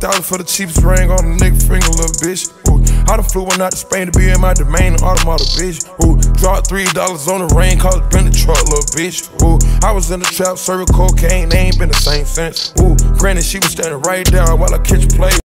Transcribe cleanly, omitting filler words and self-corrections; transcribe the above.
$5,000 for the cheapest ring on a nigga finger, little bitch. Ooh, I done flew one out to Spain to be in my domain, automata, bitch. Ooh, dropped $3 on the rain, called it been the truck, little bitch. Ooh, I was in the trap, serving cocaine, they ain't been the same since. Ooh, granted, she was standing right there while I catch a play.